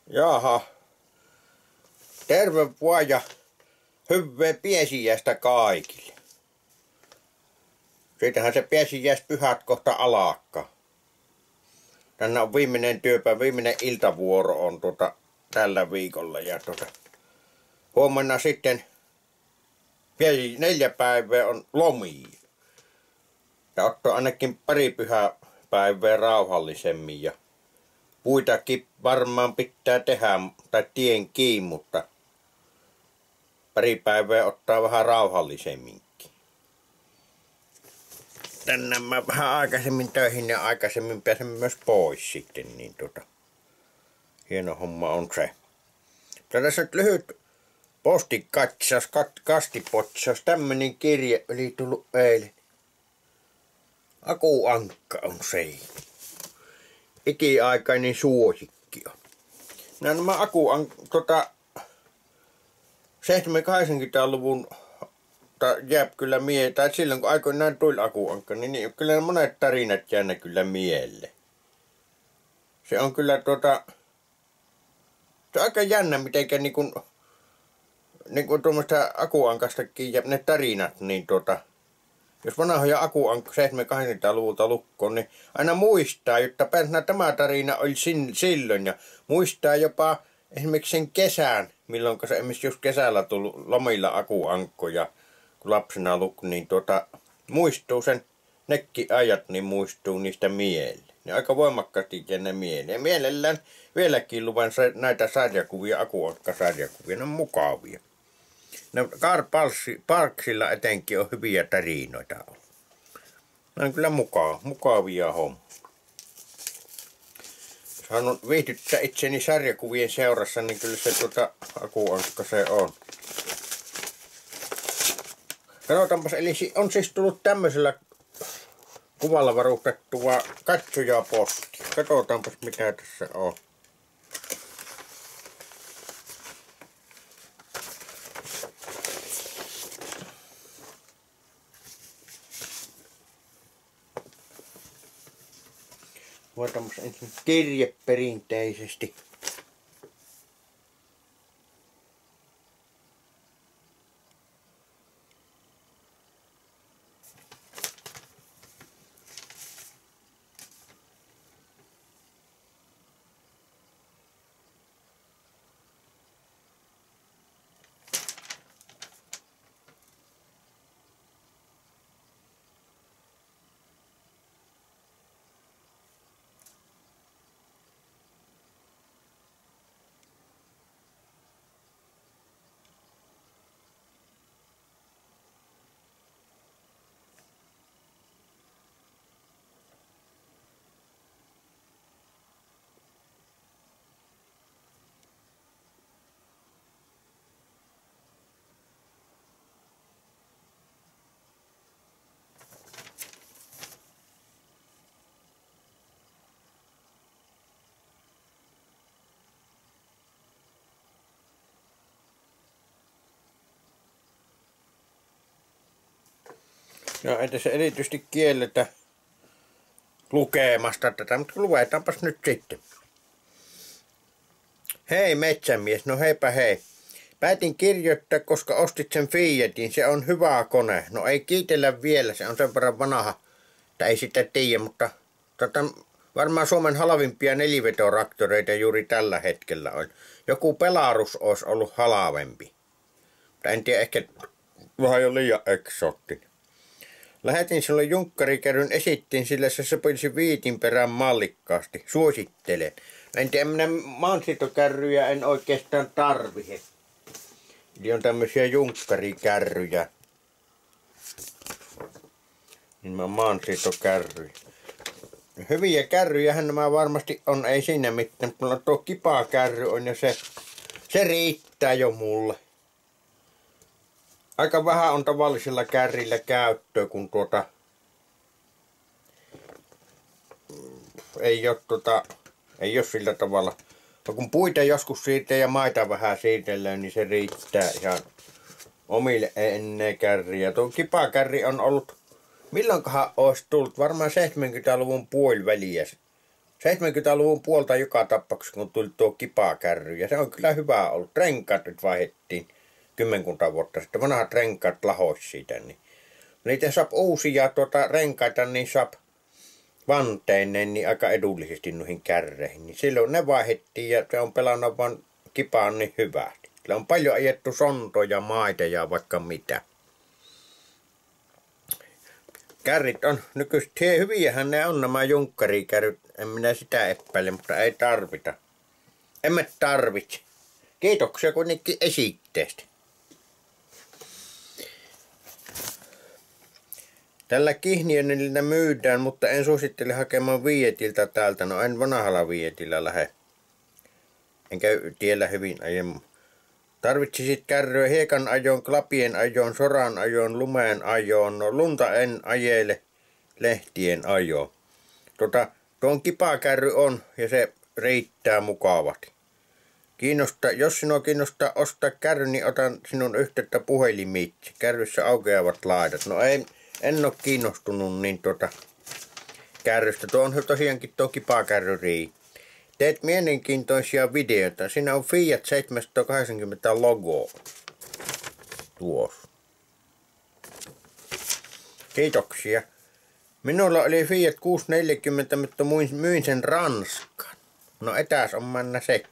Jaha. Terve vaan ja hyvää pääsiäistä kaikille. Siitähän se pääsiäispyhät kohta alkaa. Tänään on viimeinen työpäivä, viimeinen iltavuoro on tällä viikolla ja huomenna sitten 4 päivää on lomia. Ja ottaa ainakin pari pyhäpäivää rauhallisemmin ja puitakin varmaan pitää tehdä tai tien kiinni, mutta pari päivää ottaa vähän rauhallisemminkin. Tänään mä vähän aikaisemmin töihin ja aikaisemmin pääsen myös pois sitten, niin hieno homma on se. Tässä nyt lyhyt postikatsaus, kastipotsaus, tämmönen kirje oli tullut eilen. Akuankka on se. Ikiaikainen suosikki on. Nämä 70-80-luvun jää kyllä mieleen, tai silloin kun aikoinaan tuli akuankka, niin kyllä monet tarinat jää kyllä mieleen. Se on kyllä se on aika jännä mitenkä niin kuin tuommoista akuankastakin ja ne tarinat, niin jos vanhoja akuankka 70-80-luvulta lukkoon, niin aina muistaa, että tämä tarina oli silloin ja muistaa jopa esimerkiksi sen kesän, milloin se esimerkiksi just kesällä tullut lomilla akuankkoja, kun lapsena lukko, niin muistuu sen nekin ajat, niin muistuu niistä mieleen. Ne aika voimakkaasti jää ne mieleen. Ja mielellään vieläkin luvan näitä sarjakuvia, akuankka-sarjakuvia, ne on mukavia. No, Carl Parksilla etenkin on hyviä tarinoita ollut. Ne on kyllä mukavia hommia. Jos haluan viihdyttää itseni sarjakuvien seurassa, niin kyllä se akuankka se on. Katsotaanpas, eli on siis tullut tämmöisellä kuvalla varustettua katsojapostia. Katsotaanpas mitä tässä on. Voitaanpas ensin kirje perinteisesti. No ei tässä erityisesti kielletä lukemasta tätä, mutta luvetaanpas nyt sitten. Hei metsämies, no heipä hei. Päätin kirjoittaa, koska ostit sen Fiatin, se on hyvä kone. No ei kiitellä vielä, se on sen verran vanha, että ei sitä tiedä, mutta varmaan Suomen halvimpia nelivetoraktoreita juuri tällä hetkellä on. Joku Belarus olisi ollut halvempi. Mutta en tiedä, ehkä vähän jo liian eksoottinen. Lähetin sinulle junkkarikärryn, esittiin sillä se sopisi viitin perään mallikkaasti. Suosittelen. En tiedä, minä maansiirtokärryjä en oikeastaan tarvitse. Eli on tämmöisiä junkkarikärryjä. Niin mä maansiirtokärryjä. Hyviä kärryjähän nämä varmasti on, ei siinä mitään. Mulla tuo kipakärry on ja se riittää jo mulle. Aika vähän on tavallisilla kärrillä käyttöä, kun ei ole sillä tavalla. No kun puita joskus siirtää ja maita vähän siirtellään, niin se riittää ihan omille ei enää kärriä. Tuo kipakärri on ollut, milloinkohan olisi tullut, varmaan 70-luvun puoliväliä 70-luvun puolta joka tapauksessa, kun tuli tuo kipakärry. Ja se on kyllä hyvä ollut. Renkaat nyt vaihdettiin kymmenkunta vuotta sitten. Vanhat renkaat lahoisi siitä. Niin. Niitä saa uusia renkaita, niin saa vanteineen niin aika edullisesti noihin kärreihin. Niin silloin ne vaihdettiin ja se on pelannut vaan kipaan niin hyvää. Sillä on paljon ajettu sontoja, maita ja vaikka mitä. Kärrit on nykyiset, hyviähän ne on nämä junkkarikärryt, en minä sitä epäile, mutta ei tarvita. Emme tarvitse. Kiitoksia kuitenkin esitteestä. Tällä Kihniönillä myydään, mutta en suosittele hakemaan Vietiltä täältä. No en vanhalla Vietillä lähde. Enkä tiellä hyvin ajan. Tarvitsisit kärryä hiekan ajoon, klapien ajoon, soran ajoon, lumeen ajoon. No lunta en ajele, lehtien ajoon. Tuon kipakärry on ja se riittää mukavasti. Jos sinua kiinnostaa ostaa kärry, niin otan sinun yhteyttä puhelimitse. Kärryssä aukeavat laidat. No en ole kiinnostunut niin kärrystä. Tuo on tosiaankin tuo kipakärry. Teet mielenkiintoisia videoita. Siinä on Fiat 780 logo. Tuossa. Kiitoksia. Minulla oli Fiat 640, mutta myin sen Ranskaan. No etäs on mennä sekin.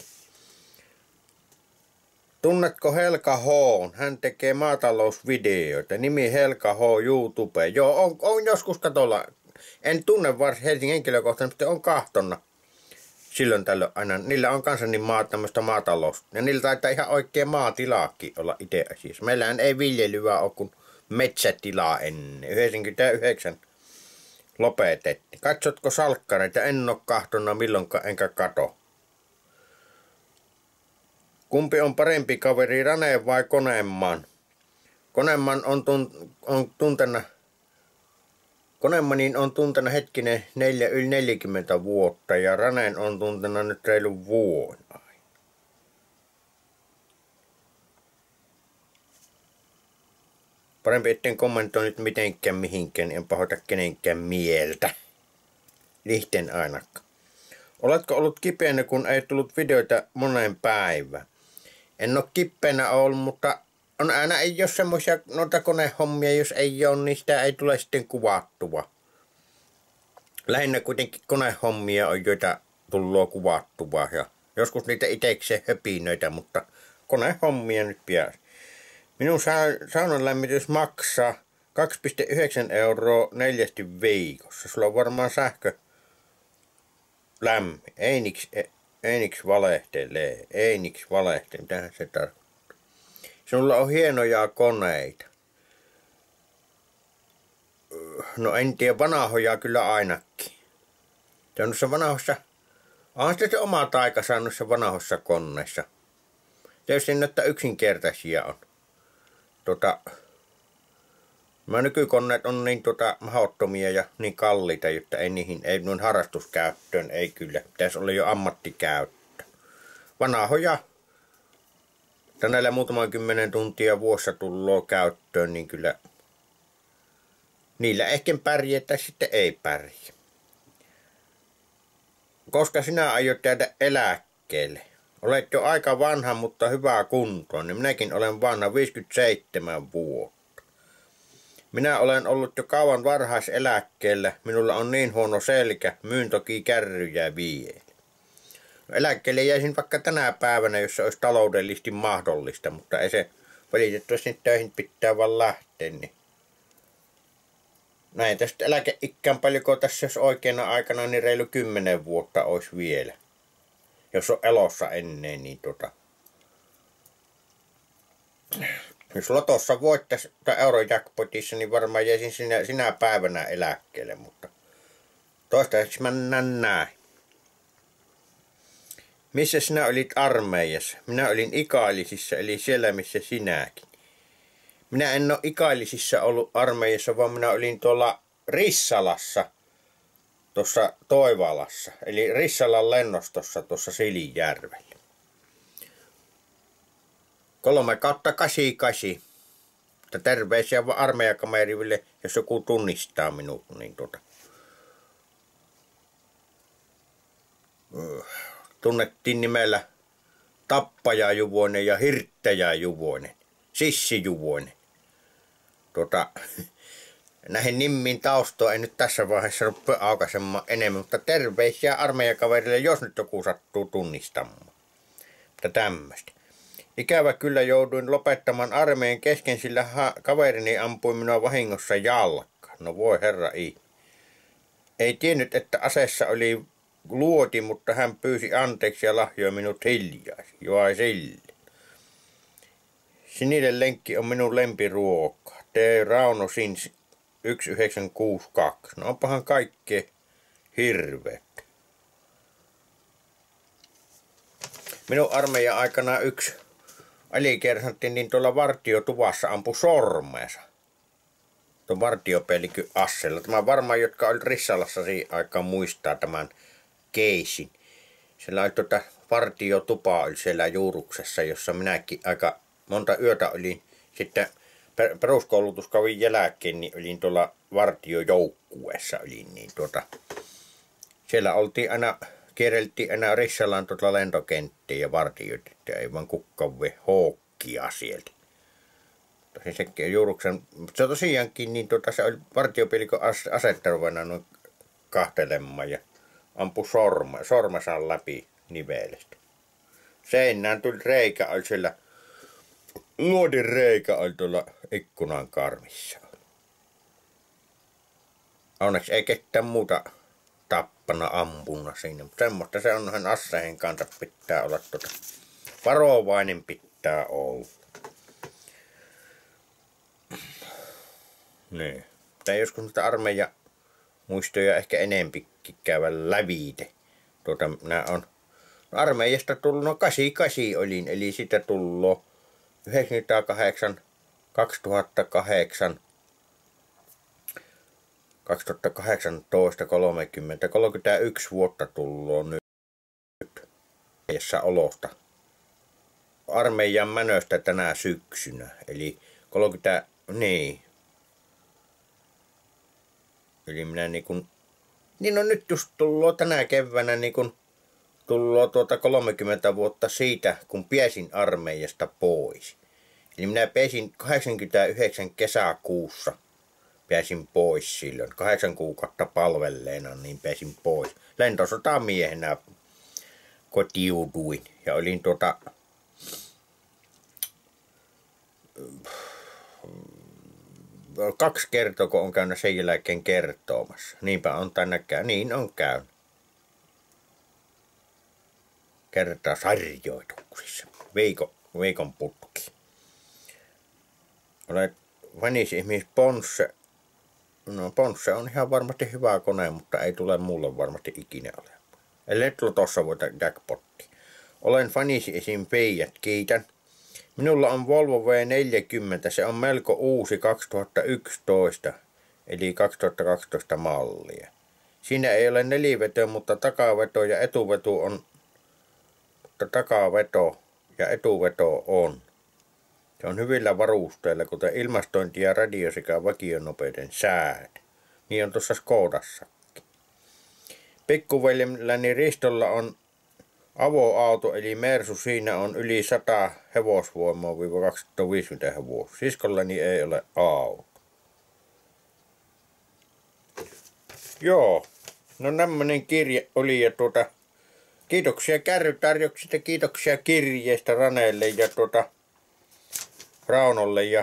Tunnetko Helka H? Hän tekee maatalousvideoita. Nimi Helka H YouTube. Joo, on joskus katolla. En tunne varsin Helsingin henkilökohtaisesti, mutta on kahtona. Silloin tällöin aina. Niillä on kanssa niin tämmöistä maatalous. Ja niillä taitaa ihan oikea maatilaakin olla itse asiassa. Meillähän ei viljelyä ole kuin metsätilaa ennen. 99 lopetettiin. Katsotko salkkareita? En ole kahtona milloinkaan enkä kato. Kumpi on parempi kaveri, Rane vai Koneman? Koneman on tuntena... Konemanin on tuntena hetkinen yli 40 vuotta ja Ranen on tuntena nyt reilun vuoden aina. Parempi etten kommentoi nyt mitenkään mihinkään, en pahoita kenenkään mieltä. Lihten ainakaan. Oletko ollut kipeänä, kun ei tullut videoita moneen päivään? En ole kipeänä ollut, mutta on aina ei ole semmoisia noita konehommia, jos ei ole, niin sitä ei tule sitten kuvattua. Lähinnä kuitenkin konehommia on, joita tullut kuvattua ja joskus niitä itsekseen höpinöitä, mutta konehommia nyt pian. Minun saunan lämmitys maksaa 2,9 € 4 viikossa. Sulla on varmaan sähkö lämmin. Einiks valehtelee. Mitähän se tarkoittaa? Sinulla on hienoja koneita. No en tiedä, vanhoja kyllä ainakin. Se on noissa vanhoissa, onhan se oma taika saanut se vanhoissa koneissa. Tietysti näyttää yksinkertaisia on. Nämä nykykoneet on niin mahdottomia ja niin kalliita, jotta ei noin harrastuskäyttöön, ei kyllä. Pitäisi olla jo ammattikäyttö. Vanhoja, että näillä muutaman 10 tuntia vuossa tullut käyttöön, niin kyllä niillä ehkä pärjää tai sitten ei pärjää. Koska sinä aiot jäädä eläkkeelle. Olet jo aika vanha, mutta hyvää kuntoa, niin minäkin olen vanha 57 vuotta. Minä olen ollut jo kauan varhaiseläkkeellä. Minulla on niin huono selkä, myyn toki kärryjä vielä. Eläkkeelle jäisin vaikka tänä päivänä, jos se olisi taloudellisesti mahdollista, mutta ei se valitettavasti töihin pitää vaan lähteä. Niin. Näin tästä eläkeikään paljonko tässä jos oikeana aikana, niin reilu 10 vuotta olisi vielä. Jos on elossa ennen, niin jos lotossa voittaisi eurojackpotissa, niin varmaan jäisin sinä päivänä eläkkeelle, mutta toistaiseksi mennään näin. Missä sinä olit armeijassa? Minä olin Ikaalisissa, eli siellä missä sinäkin. Minä en ole Ikaalisissa ollut armeijassa, vaan minä olin tuolla Rissalassa, tuossa Toivalassa, eli Rissalan lennostossa tuossa Silijärvellä. 3/88. Terveisiä armeijakamerille, jos joku tunnistaa minut, niin tunnettiin nimellä Tappaja Juvonen ja Hirttäjä Juvonen, Sissi Juvonen. Näihin nimiin taustoa ei nyt tässä vaiheessa rupea aukaisemaan enemmän, mutta terveisiä armeijakaverille, jos nyt joku sattuu tunnistamaan. Mutta tämmöistä. Ikävä kyllä jouduin lopettamaan armeijan kesken, sillä kaverini ampui minua vahingossa jalkaan. No voi herra ei tiennyt, että aseessa oli luoti, mutta hän pyysi anteeksi ja lahjoi minut hiljaiseksi. Joo, sille. Sininen lenkki on minun lempiruoka. Rauno Sins 1962. No onpahan kaikkea hirveet. Minun armeijan aikana yksi alikersantti niin tuolla vartiotuvassa ampui sormeensa. Tuon vartiopäällikön assella. Tämä varmaan, jotka oli Rissalassa siihen aikaan, muistaa tämän keisin. Siellä oli vartiotupa oli siellä Juuruksessa, jossa minäkin aika monta yötä olin. Sitten peruskoulutuskauden jälkeen niin olin tuolla vartiojoukkueessa. Siellä oltiin aina, kierreltiin aina Rissalan lentokenttiä ja vartioitettiin. Ei vaan kukaan voi hookkia sieltä. Se Juuruksen, se tosiaankin, niin se oli vartiopäällikön asettaruvana noin kahtelemaan ja ampui sormensa läpi nivelestä. Seinään tuli reikä, oli siellä, luodin reikä oli tuolla ikkunan karmissa. Onneksi ei ketään muuta tappana ampuna siinä, mutta semmoista se on noin asseen kanssa pitää olla varovainen pitää olla. Niin. Tai joskus noita armeijan muistoja ehkä enempikin käyvän lävite. Minä on armeijasta tullut 88 olin, eli sitä tullut 98, 2008, 2018, 30, 31 vuotta tullut nyt olosta. Armeijan mänöstä tänä syksynä, eli 30, niin. Eli minä niin on nyt just tullut tänä keväänä tullut 30 vuotta siitä, kun pääsin armeijasta pois. Eli minä pääsin 89 kesäkuussa, pääsin pois silloin. 8 kuukautta palvelleena, niin pääsin pois. Lentosotamiehenä kotiuduin ja olin 2 kertaa, kun on käynyt sen jälkeen kertomassa. Niinpä on tänäkään. Niin on käynyt. Kertausharjoituksissa. Viikon putki. Olen vanisi esimerkiksi Ponsse. No Ponsse on ihan varmasti hyvä kone, mutta ei tule mulle varmasti ikinä olemaan. Ellei tulla tossa voita jackpotti. Olen fanisi esim. Fiat, kiitän. Minulla on Volvo V40, se on melko uusi 2011, eli 2012 mallia. Siinä ei ole neliveto, mutta takaveto ja etuveto on. Mutta takaveto ja etuveto on. Se on hyvillä varusteilla, kuten ilmastointi ja radio sekä vakionopeuden säät. Niin on tuossa Skodassakin. Pikkuveljelläni Ristolla on avoauto eli Mersu, siinä on yli 100 hevosvoimaa - 250 hevosta. Siskollani ei ole auto. Joo, no tämmönen kirje oli ja kiitoksia kärrytarjouksista, kiitoksia kirjeestä Raneelle ja Raunolle ja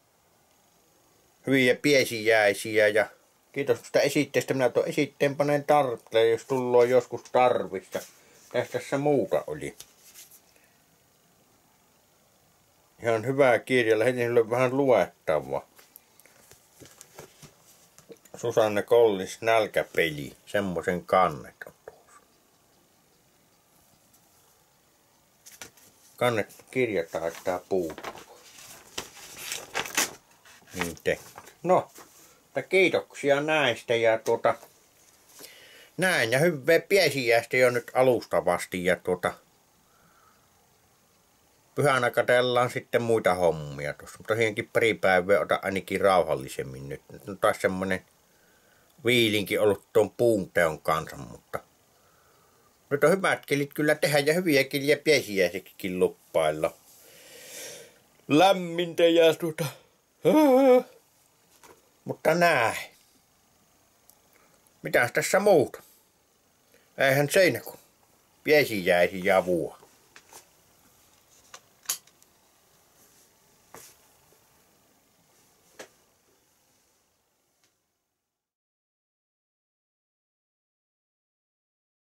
hyviä piesiäisiä ja kiitos tästä esitteestä. Minä tuon esitteen panen tarpeelle, jos tullaan joskus tarvista. Tässä muuta oli. Ihan hyvää kirja. Lähetin sille vähän luettavaa. Susanne Kollis nälkäpeli. Semmoisen kannet on tuossa. Kannet kirjata haittaa puuttua. Niin te. No, kiitoksia näistä ja näin ja hyvää piesiäistä jo nyt alustavasti ja pyhänä katsellaan sitten muita hommia tuossa. Mutta tosiaankin pari päivää ota ainakin rauhallisemmin nyt. Nyt on taas semmonen viilinki ollut tuon puun teon kanssa, mutta Nyt on hyvät kelit kyllä tehdä ja hyviä kiliä pääsiäiseksikin luppailla. Lämmintä ja mutta näin. Mitäs tässä muuta? Eihän seinä kun pääsiäisiä vuo.